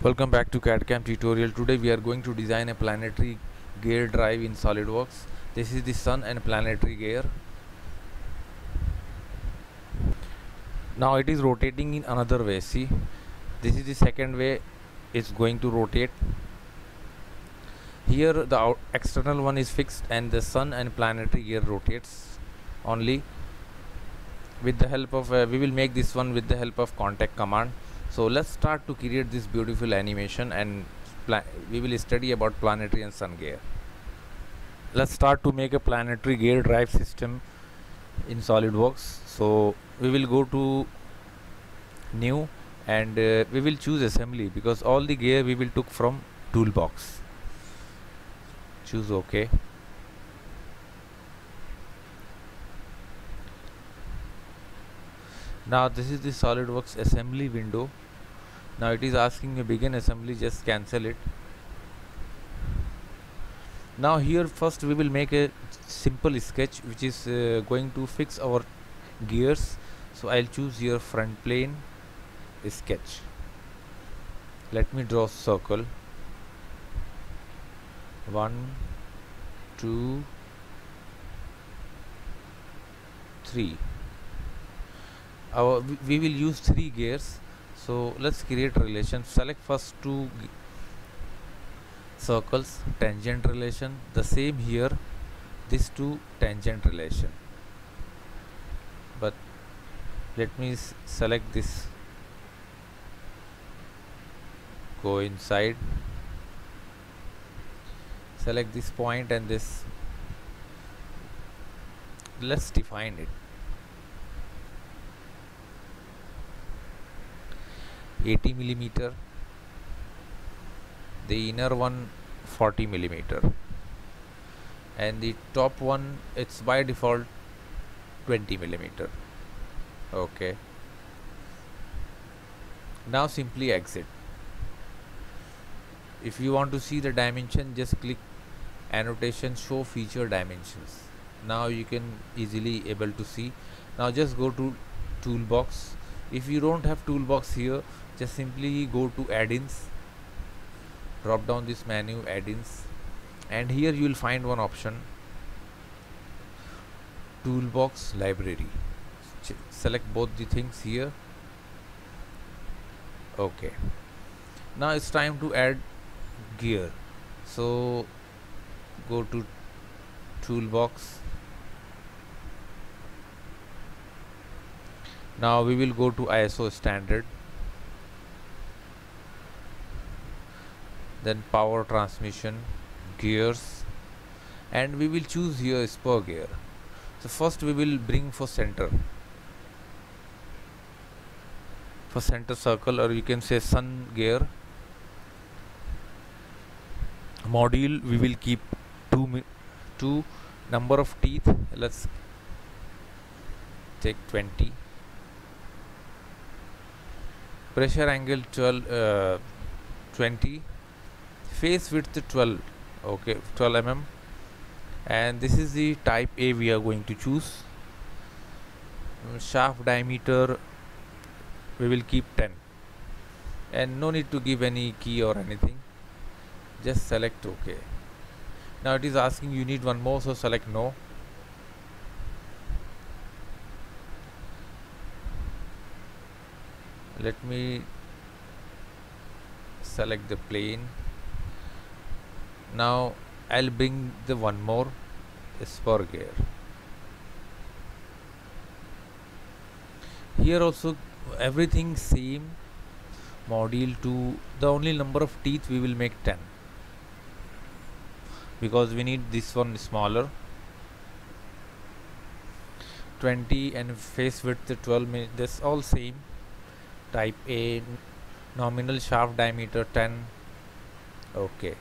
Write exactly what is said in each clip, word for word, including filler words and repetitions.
Welcome back to C A D C A M tutorial. Today we are going to design a planetary gear drive in SolidWorks. This is the sun and planetary gear. Now it is rotating in another way. See, this is the second way it's going to rotate. Here the out external one is fixed and the sun and planetary gear rotates only with the help of uh, we will make this one with the help of contact command. So let's start to create this beautiful animation, and we will study about planetary and sun gear. Let's start to make a planetary gear drive system in SolidWorks. So we will go to new and uh, we will choose assembly because all the gear we will took from toolbox. Choose OK. Now this is the SolidWorks assembly window. Now it is asking me begin assembly, just cancel it. Now here first we will make a simple sketch which is uh, going to fix our gears. So I'll choose here front plane sketch. Let me draw circle. One, two, three. Our we will use three gears. So let's create relation. Select first two circles, tangent relation. The same here, this two tangent relation. But let me select this. Go inside. Select this point and this. Let's define it. eighty millimeter, the inner one forty millimeter, and the top one it's by default twenty millimeter. Okay, now simply exit. If you want to see the dimension, just click annotation, show feature dimensions. Now you can easily able to see. Now just go to toolbox. If you don't have toolbox here, just simply go to add-ins, drop down this menu add-ins, and here you will find one option, toolbox library. Ch select both the things here. Okay, now it's time to add gear. So go to toolbox. Now we will go to I S O standard, then power transmission, gears, and we will choose here spur gear. So first we will bring for center, for center circle, or you can say sun gear. Module we will keep two, two number of teeth. Let's take twenty. Pressure angle twelve, uh, twenty, face width twelve, okay, twelve millimeters, and this is the type A we are going to choose. Shaft diameter we will keep ten, and no need to give any key or anything, just select OK. Now it is asking you need one more, so select no. Let me select the plane. Now I'll bring the one more spur gear. Here also everything same. Module two, the only number of teeth we will make ten because we need this one smaller. twenty and face width twelve. This all same. Type A, nominal shaft diameter ten. Okay.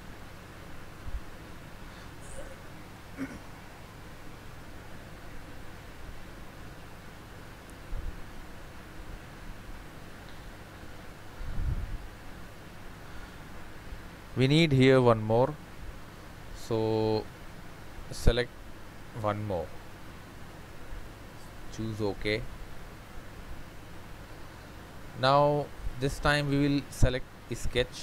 We need here one more, so select one more, choose OK. Now this time we will select sketch,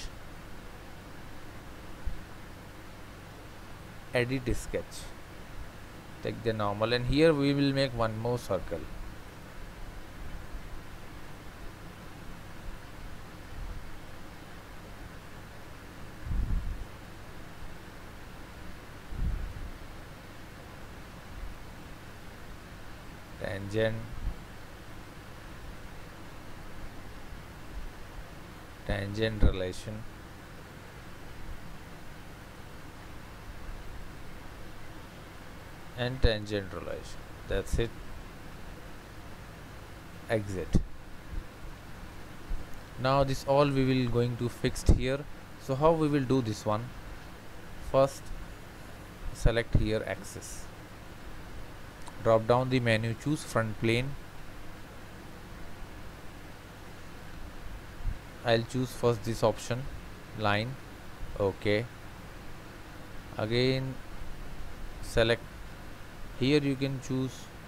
edit sketch, take the normal, and here we will make one more circle. Tangent, tangent relation, and tangent relation. That's it. Exit. Now this all we will going to fixed here. So how we will do this one? First select here axis, drop down the menu, choose front plane. I'll choose first this option, line. Okay, again select here, you can choose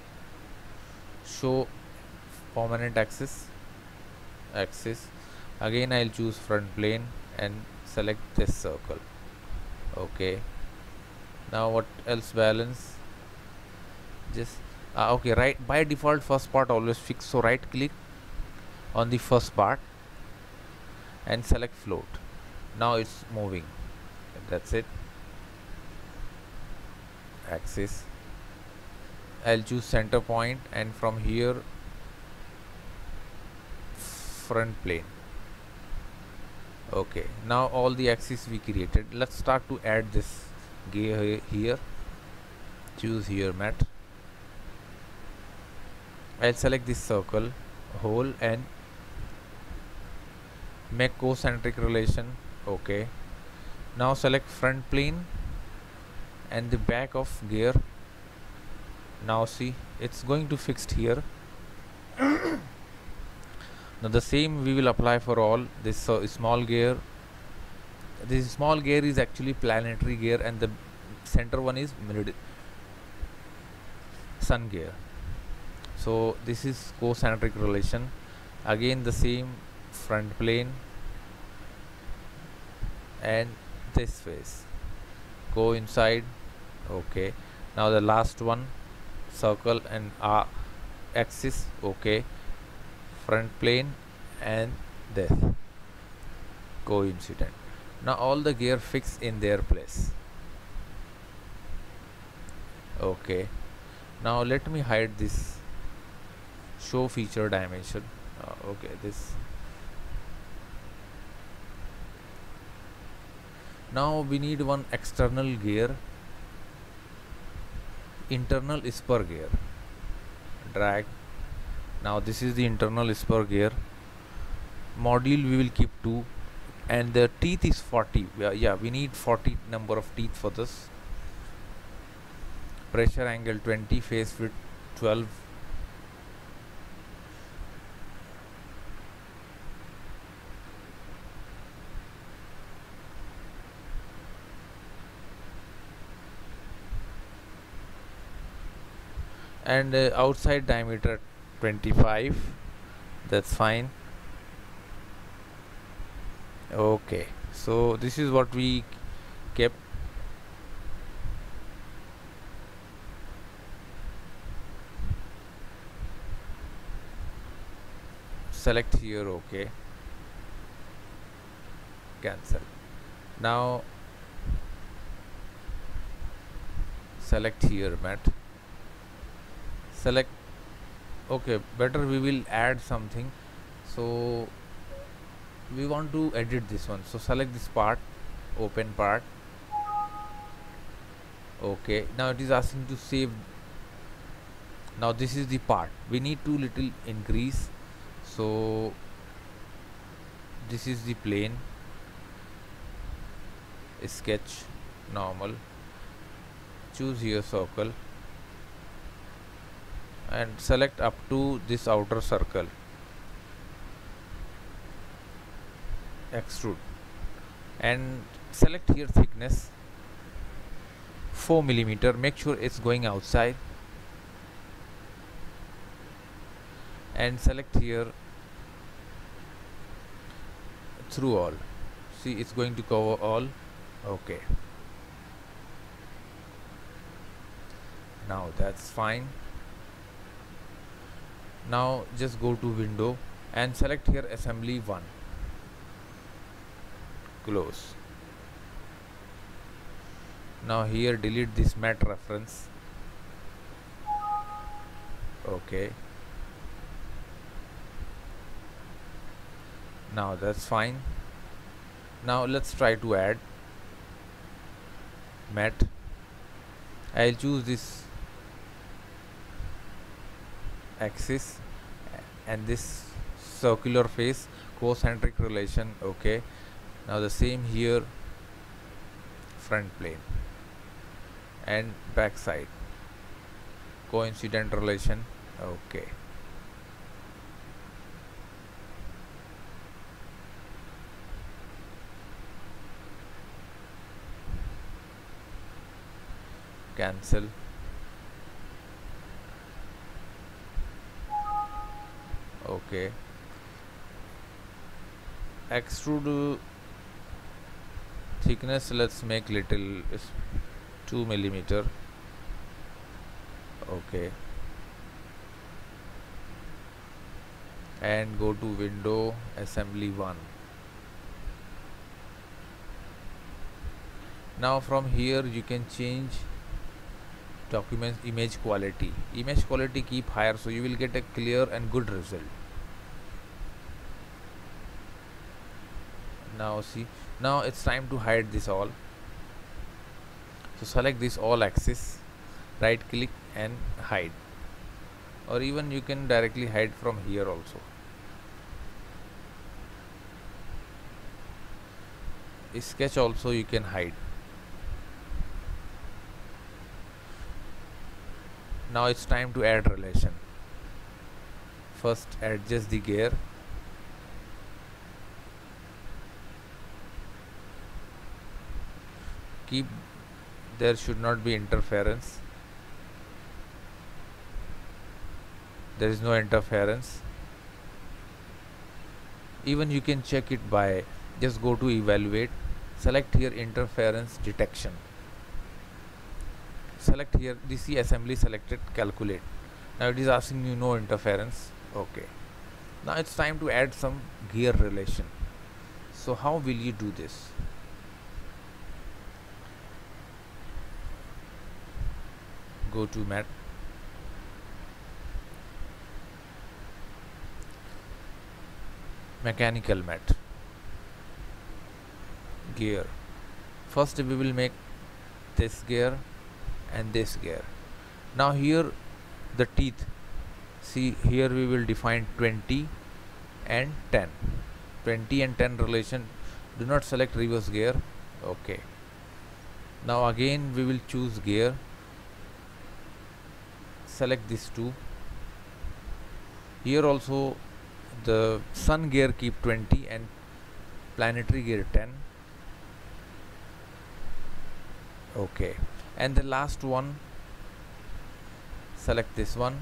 show permanent axis, axis. Again I'll choose front plane and select this circle. Okay, now what else balance? Just uh, okay, right, by default first part always fixed, so right click on the first part and select float. Now it's moving. That's it. Axis, I'll choose center point, and from here front plane. Okay, now all the axes we created. Let's start to add this gear here. Choose here matte. I'll select this circle hole and make concentric relation. Okay, now select front plane and the back of gear. Now see, it's going to fixed here. Now the same we will apply for all. This uh, small gear, this small gear is actually planetary gear, and the center one is sun gear. So this is concentric relation. Again the same front plane and this face go inside. Okay, now the last one, circle and uh, axis. Okay, front plane and this coincident. Now all the gear fix in their place. Okay, now let me hide this show feature dimension. Uh, okay, this. Now we need one external gear, internal spur gear. Drag. Now this is the internal spur gear. Module we will keep two, and the teeth is forty. Yeah, yeah, we need forty number of teeth for this. Pressure angle twenty, face width twelve. And uh, outside diameter twenty-five. That's fine. Okay, so this is what we kept. Select here. Okay, cancel. Now select here matte. Select. Okay, better we will add something, so we want to edit this one, so select this part, open part. Okay, now it is asking to save. Now this is the part we need to little increase, so this is the plane, sketch, normal, choose here circle and select up to this outer circle, extrude, and select here thickness four millimeter. Make sure it's going outside, and select here through all. see it's going to cover all. Okay, now that's fine. Now just go to window and select here assembly one, close. Now here delete this mat reference. Okay, now that's fine. Now let's try to add mat. I'll choose this axis and this circular face, concentric relation. Okay, now the same here, front plane and back side, coincident relation. Okay, cancel. Okay, extrude thickness, let's make little, is two millimeter. Okay, and go to window, assembly one. Now from here you can change document image quality. Image quality keep higher, so you will get a clear and good result. Now see, now it's time to hide this all. So select this all axis, right click and hide, or even you can directly hide from here also. Sketch also you can hide. Now it's time to add relation. First adjust the gear. Keep, there should not be interference. There is no interference. Even you can check it by just go to evaluate, select here interference detection. Select here D C assembly selected, calculate. Now it is asking you no interference. Okay, now it's time to add some gear relation. So how will you do this? Go to mat, mechanical mat, gear. First we will make this gear and this gear. Now here the teeth, see here we will define twenty and ten, twenty and ten relation. Do not select reverse gear. Okay, now again we will choose gear, select these two. Here also the sun gear keep twenty and planetary gear ten. Okay, and the last one, select this one,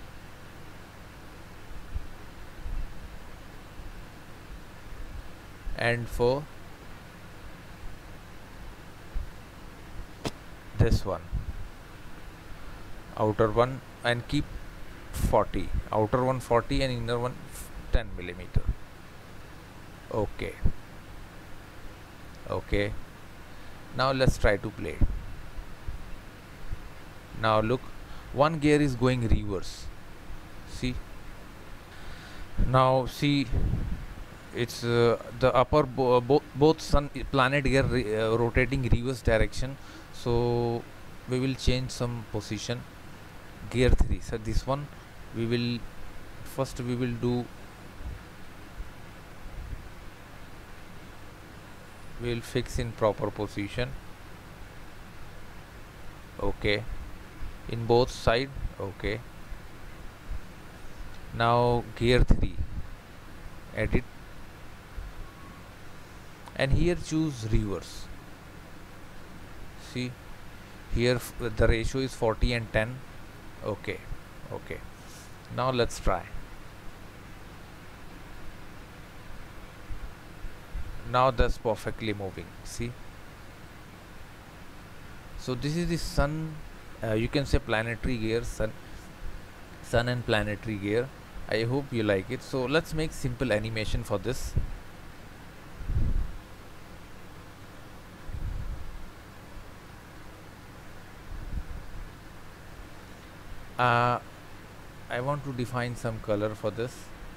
and for this one, outer one, and keep forty, outer one forty and inner one ten millimeter. Okay, okay, now let's try to play. Now look, one gear is going reverse. See, now see, it's uh, the upper bo bo both sun planet gear re uh, rotating reverse direction. So we will change some position. Gear three, so this one we will first we will do, we will fix in proper position. Okay, in both side. Okay, now gear three, edit, and here choose reverse. See here the ratio is forty and ten. Okay, okay, now let's try. Now that's perfectly moving, see. So this is the sun, uh, you can say planetary gear, sun sun and planetary gear. I hope you like it. So let's make simple animation for this. uh, I want to define some color for this.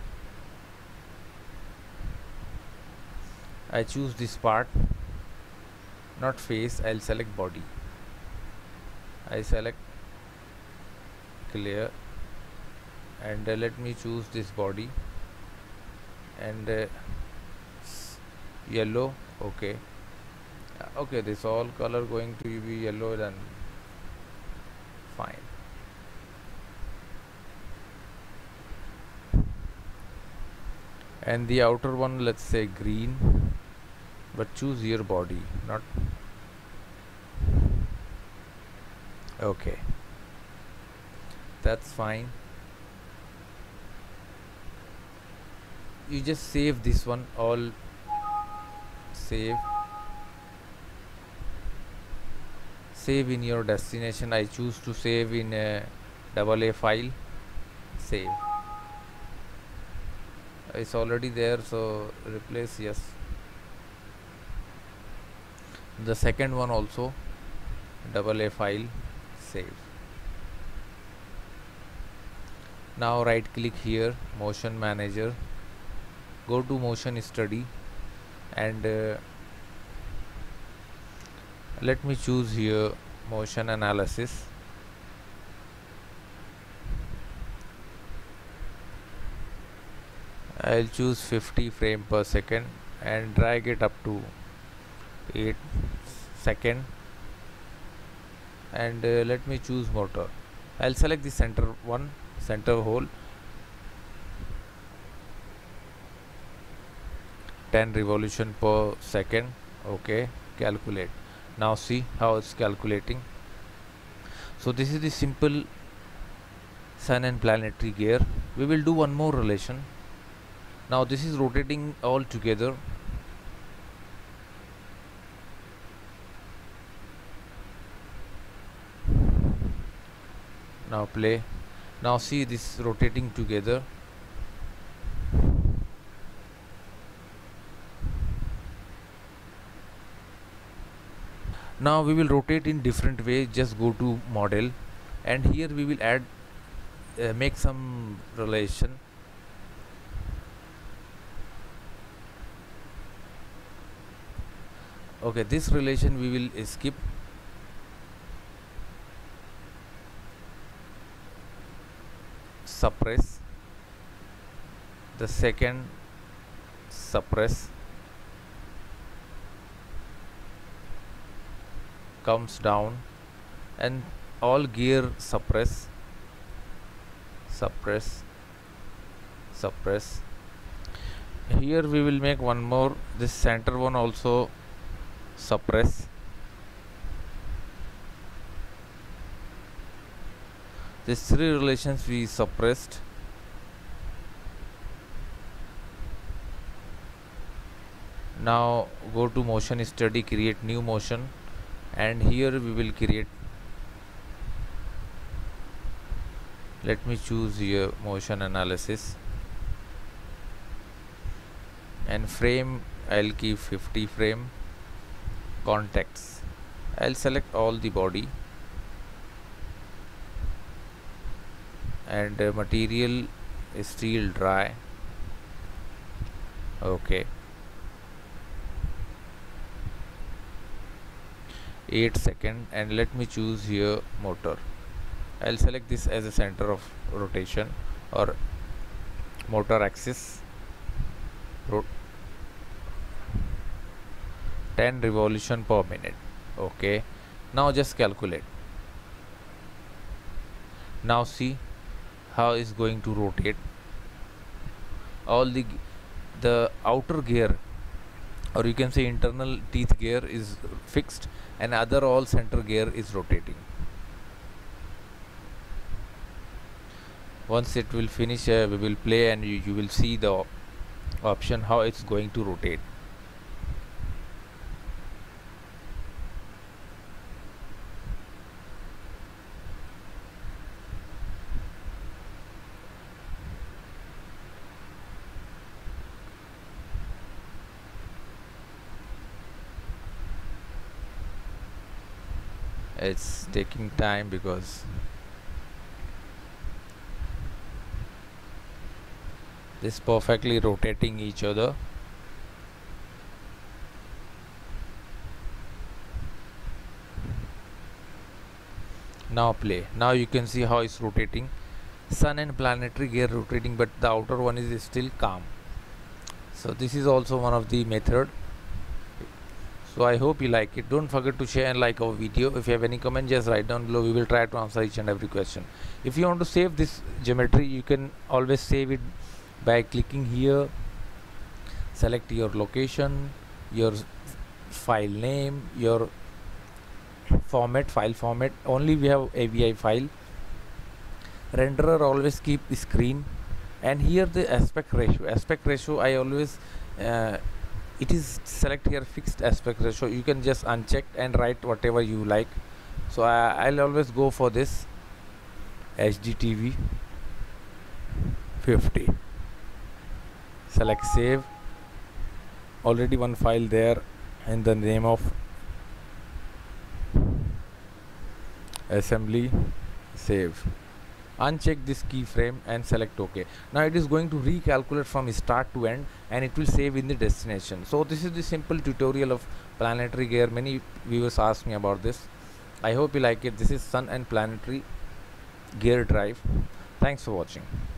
I choose this part, not face. I'll select body. I select clear, and uh, let me choose this body, and uh, yellow. Okay. Uh, okay, this all color going to be yellow, then fine. And the outer one, let's say green, but choose your body, not okay. That's fine. You just save this one, all save save in your destination. I choose to save in a double A file. Save. It's already there, so replace yes. The second one also double A file. Save. Now right click here, motion manager, go to motion study, and uh, let me choose here motion analysis. I'll choose fifty frame per second and drag it up to eight second, and uh, let me choose motor. I'll select the center one, center hole, ten revolution per second. Okay, calculate. Now see how it's calculating. So this is the simple sun and planetary gear. We will do one more relation. Now this is rotating all together. Now play. Now see this rotating together. Now we will rotate in different way. Just go to model, and here we will add uh, make some relation. Okay, this relation we will skip. Suppress. The second suppress. Comes down, and all gear suppress. Suppress. Suppress. Here we will make one more. This center one also suppress. These three relations we suppressed. Now go to motion study, create new motion, and here we will create, let me choose here motion analysis, and frame I'll keep fifty frame. Contacts, I'll select all the body, and uh, material is steel dry. Okay, eight second, and let me choose here motor. I'll select this as a center of rotation or motor axis. Rot ten revolution per minute. Okay, now just calculate. Now see how is going to rotate. All the the outer gear, or you can say internal teeth gear, is fixed, and other all center gear is rotating. Once it will finish, uh, we will play, and you, you will see the option how it's going to rotate. It's taking time because this perfectly rotating each other. Now play. Now you can see how it's rotating. Sun and planetary gear rotating, but the outer one is still calm. So this is also one of the method. So I hope you like it. Don't forget to share and like our video. If you have any comment, just write down below. We will try to answer each and every question. If you want to save this geometry, you can always save it by clicking here. Select your location, your file name, your format, file format. Only we have A V I file. Renderer always keep screen, and here the aspect ratio. Aspect ratio I always uh, it is select here fixed aspect ratio. You can just uncheck and write whatever you like. So I, I'll always go for this H D T V fifty. Select save. Already one file there in the name of assembly. Save. Uncheck this keyframe and select OK. Now it is going to recalculate from start to end, and it will save in the destination. So this is the simple tutorial of planetary gear. Many viewers ask me about this. I hope you like it. This is Sun and Planetary Gear Drive. Thanks for watching.